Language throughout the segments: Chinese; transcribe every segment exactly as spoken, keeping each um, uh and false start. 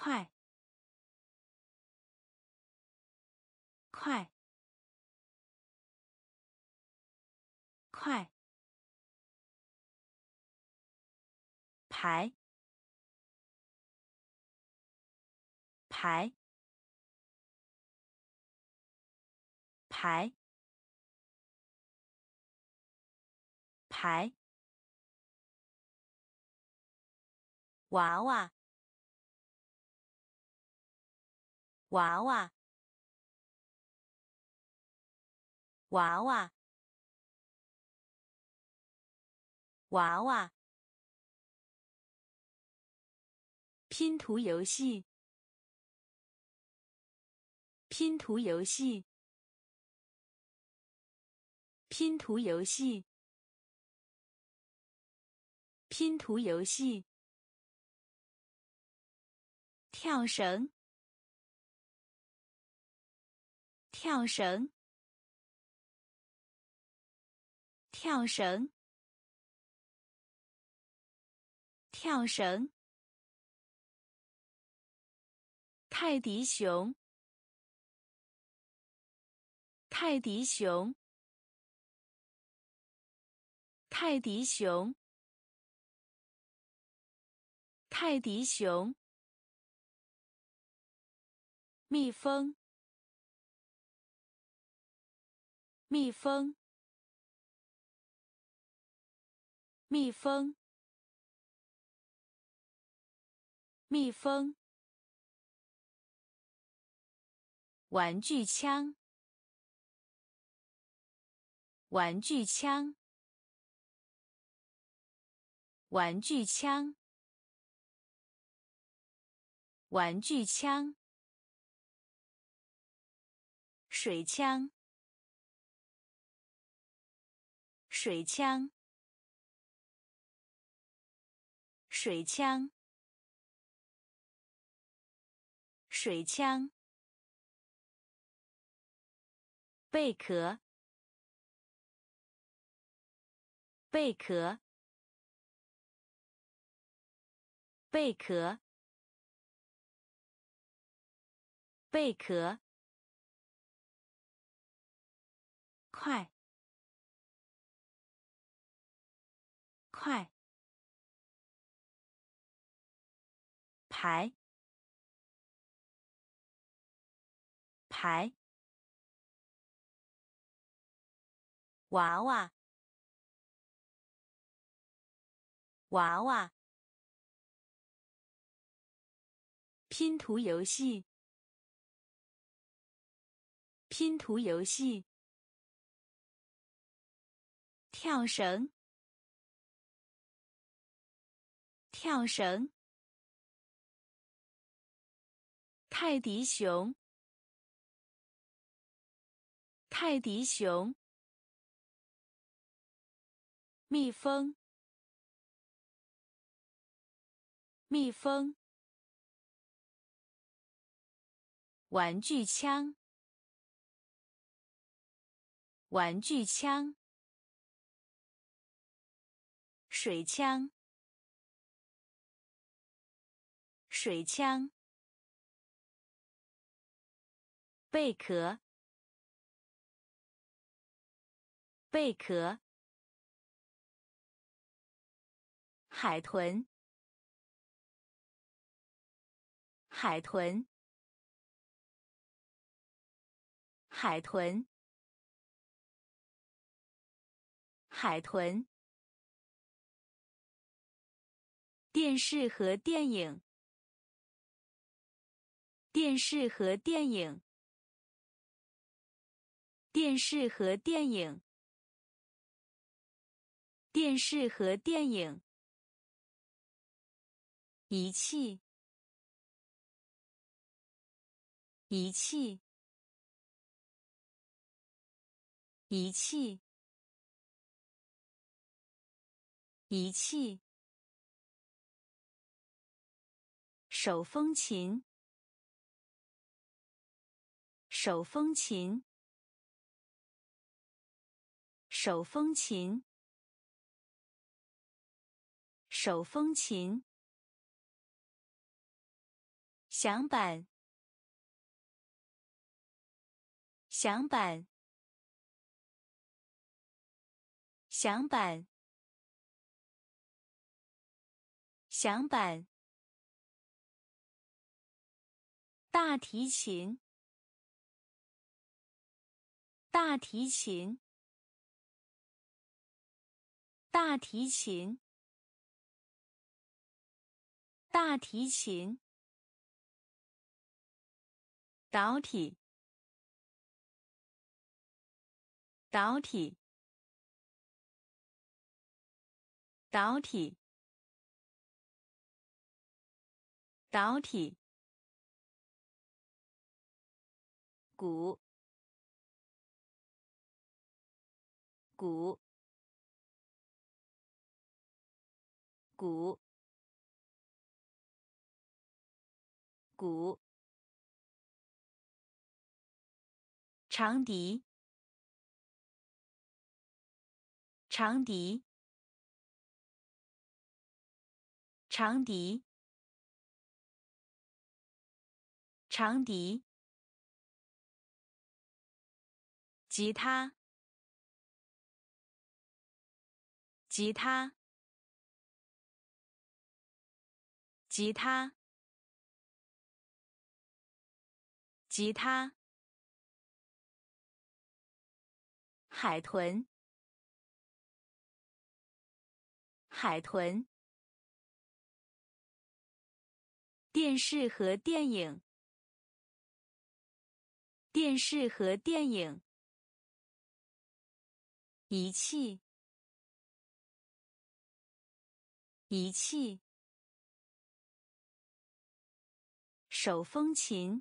快快快排排排排娃娃娃娃娃娃娃娃拼图游戏拼图游戏拼图游戏拼图游戏跳绳跳绳跳绳跳绳泰迪熊泰迪熊泰迪熊泰迪熊蜜蜂蜜蜂蜜蜂蜜蜂玩具枪玩具枪玩具枪玩具枪水枪水枪水枪水枪贝壳贝壳贝壳贝壳快快排排娃娃娃娃拼图游戏拼图游戏跳绳跳绳泰迪熊泰迪熊蜜蜂蜜蜂玩具枪玩具枪水枪水枪贝壳贝壳海豚海豚海豚海豚电视和电影电视和电影电视和电影电视和电影仪器仪器仪器仪器手风琴手风琴手风琴手风琴响板，响板，响板，响板。大提琴，大提琴，大提琴，大提琴。导体，导体，导体，导体。鼓，鼓，鼓，鼓。长笛，长笛，长笛，长笛。吉他，吉他，吉他，吉他。海豚，海豚。电视和电影，电视和电影。仪器，仪器。手风琴，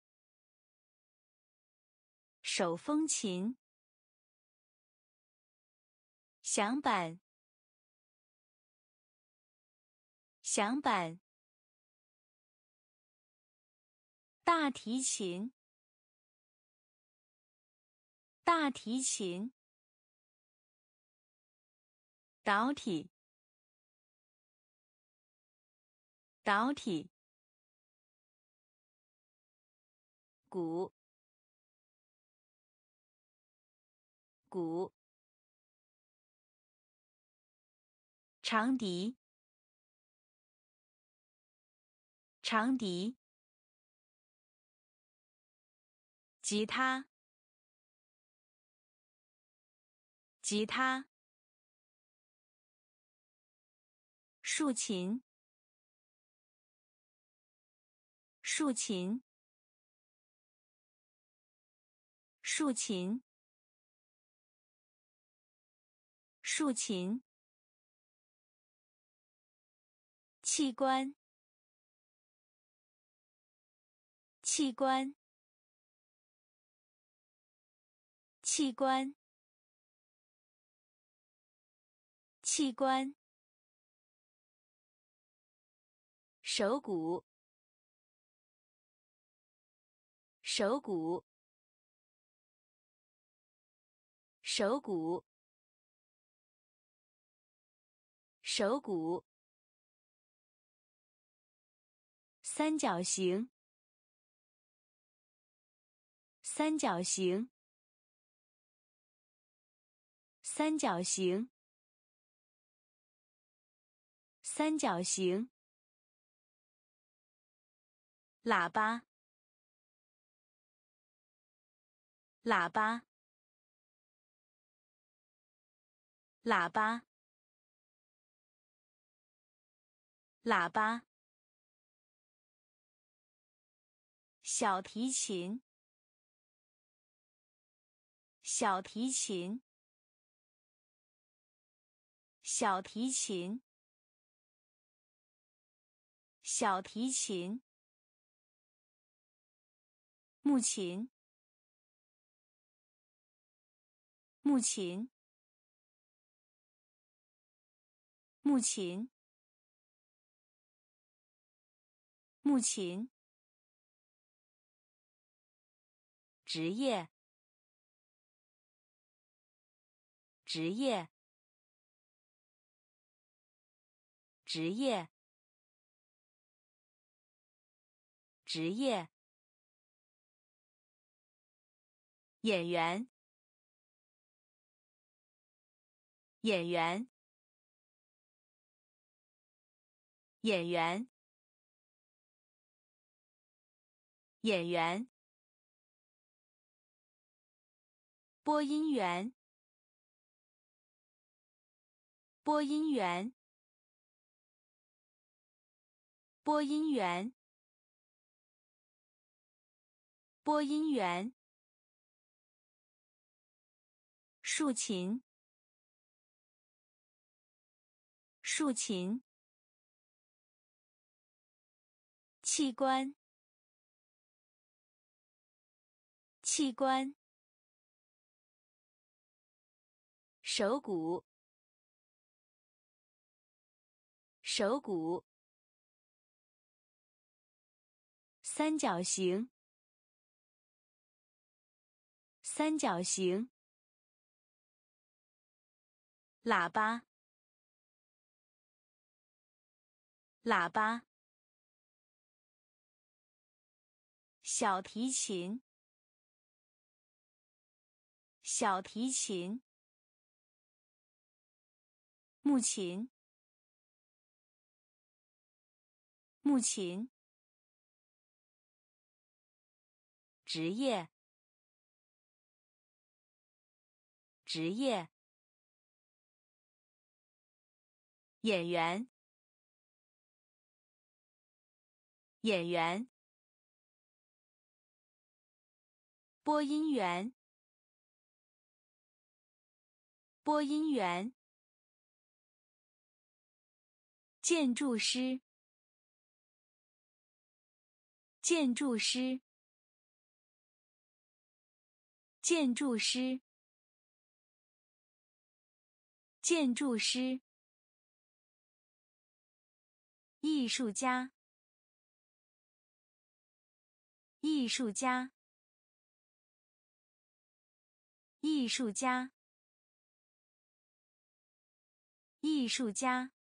手风琴。响板，响板。大提琴，大提琴。导体，导体。鼓，鼓。长笛，长笛。吉他，吉他。竖琴，竖琴，竖琴，竖琴。器官，器官，器官，器官。手鼓，手鼓，手鼓，手鼓。三角形，三角形，三角形，三角形。喇叭，喇叭，喇叭，喇叭。小提琴，小提琴，小提琴，小提琴。木琴，木琴，木琴，木琴。职业，职业，职业， 职业，演员，演员，演员，演员，播音员，播音员，播音员，播音员，竖琴，竖琴，器官，器官，手鼓，手鼓，三角形，三角形，喇叭，喇叭，小提琴，小提琴，木琴，木琴，职业，职业，演员，演员，播音员，播音员，建筑师，建筑师，建筑师，建筑师，艺术家，艺术家，艺术家，艺术家，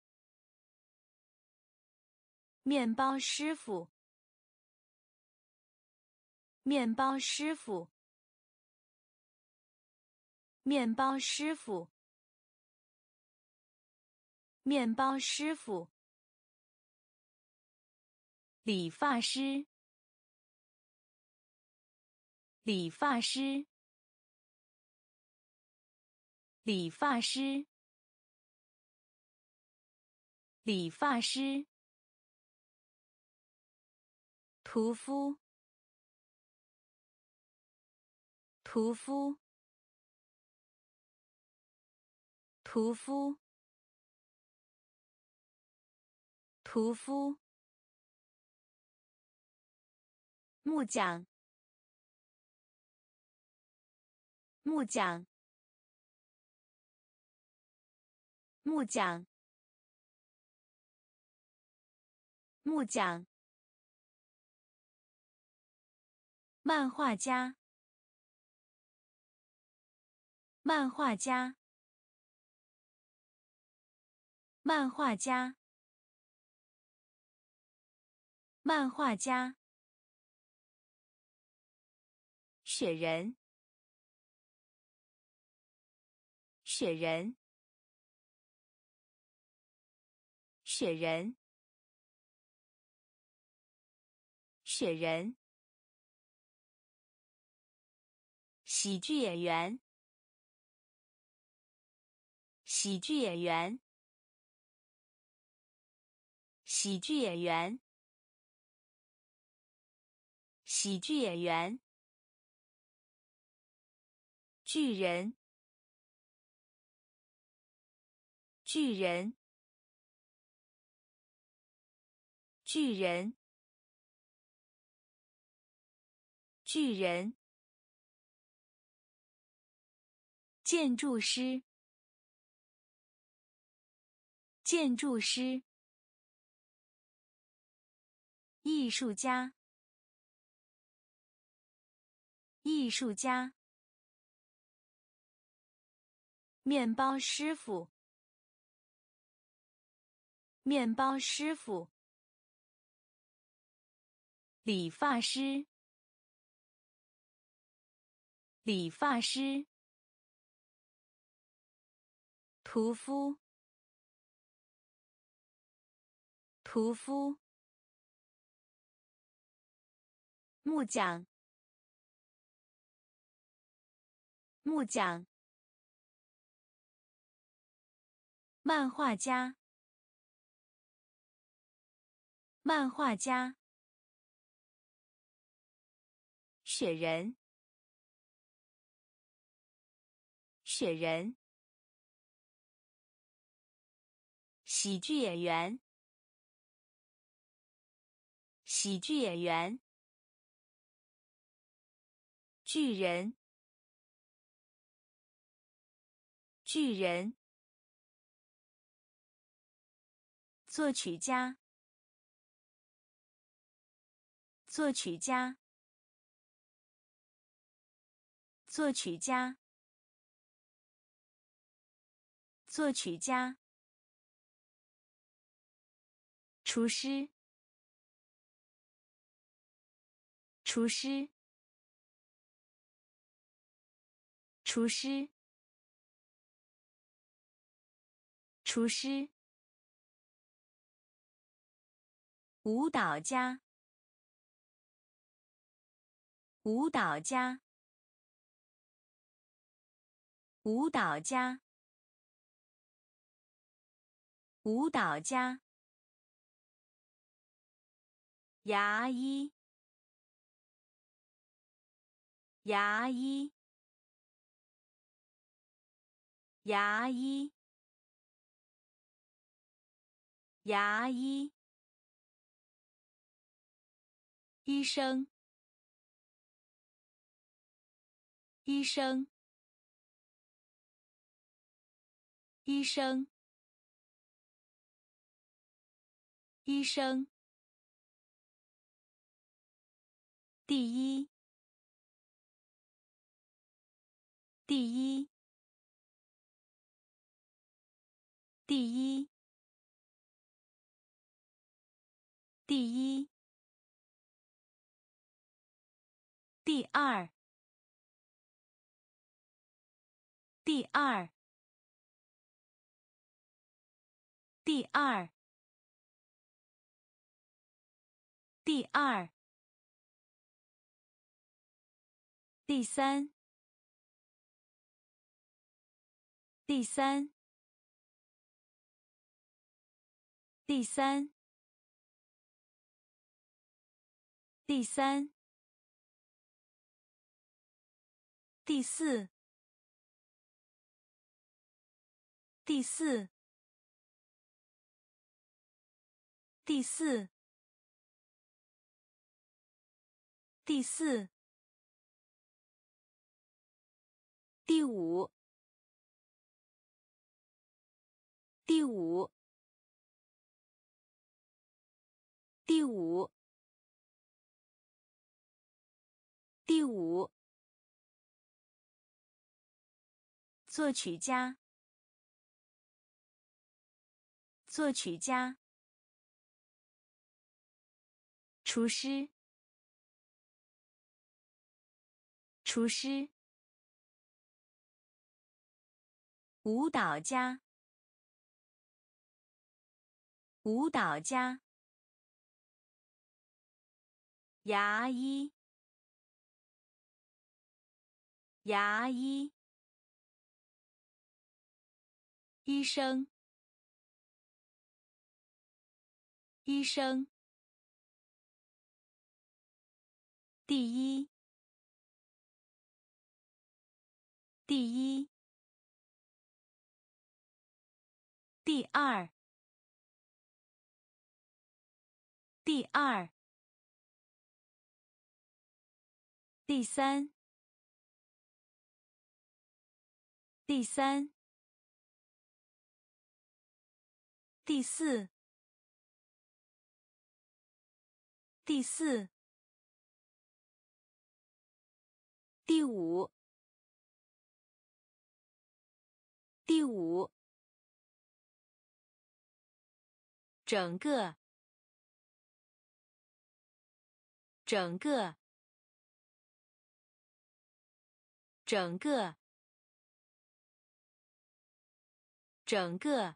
面包师傅，面包师傅，面包师傅，面包师傅，理发师，理发师，理发师，理发师，屠夫，屠夫，屠夫，屠夫，木匠，木匠，木匠，木匠，漫画家，漫画家，漫画家，漫画家，雪人，雪人，雪人，雪人，喜剧演员，喜剧演员，喜剧演员，喜剧演员，巨人，巨人，巨人，巨人，建筑师，建筑师，艺术家，艺术家，面包师傅，面包师傅， 理发师，理发师。屠夫，屠夫。木匠，木匠。漫画家，漫画家。雪人，雪人。喜剧演员，喜剧演员。巨人，巨人。作曲家，作曲家。作曲家，作曲家。厨师，厨师。厨师，厨师。舞蹈家，舞蹈家。舞蹈家，舞蹈家。牙医，牙医。牙医，牙医。医生，医生。医生，医生。第一，第一，第一，第一。第二，第二，第二，第二。第三，第三，第三，第三。第四，第四，第四，第四。第五，第五，第五，第五。作曲家，作曲家。厨师，厨师。舞蹈家，舞蹈家。牙医，牙医。医生，医生。第一，第一。第二，第二。第三，第三。第四，第四。第五，第五。整个， 整个，整个，整个。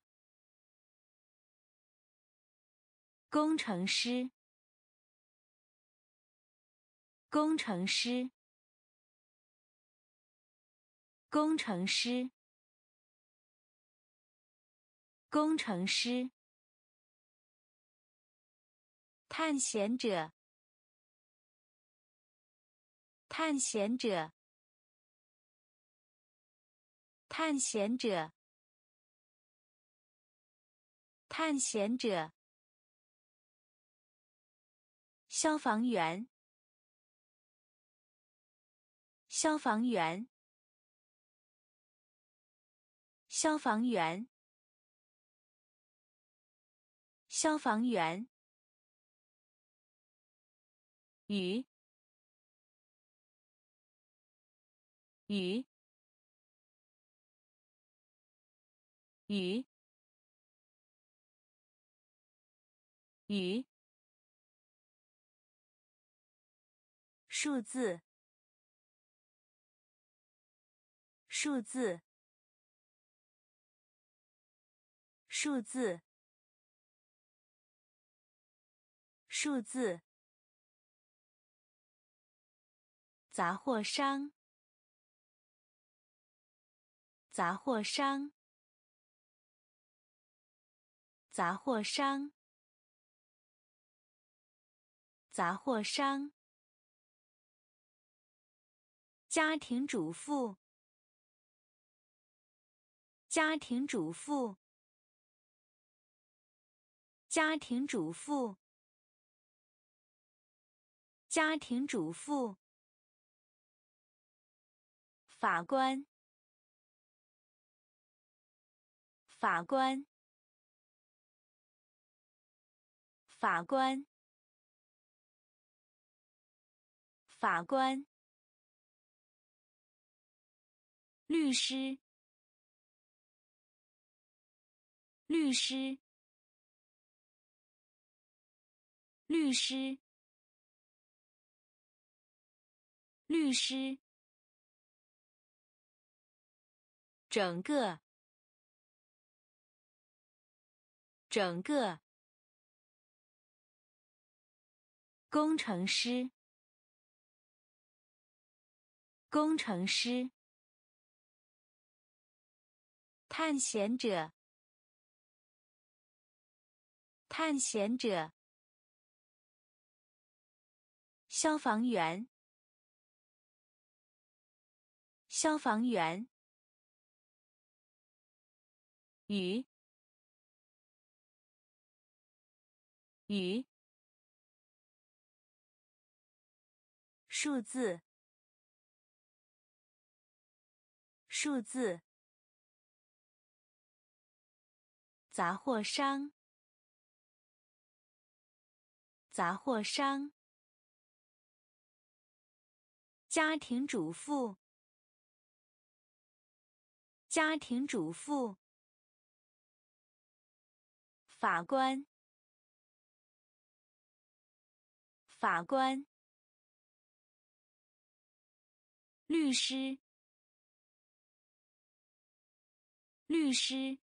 工程师，工程师，工程师，工程师。探险者，探险者，探险者，探险者。消防员，消防员，消防员，消防员。鱼，鱼，鱼，鱼。数字，数字，数字，数字。杂货商，杂货商，杂货商，杂货商。家庭主妇，家庭主妇，家庭主妇，家庭主妇。法官，法官，法官，法官。律师，律师，律师，律师。整个，整个。工程师，工程师。探险者，探险者。消防员，消防员。鱼，鱼。数字，数字。杂货商，杂货商。家庭主妇，家庭主妇。法官，法官。律师，律师。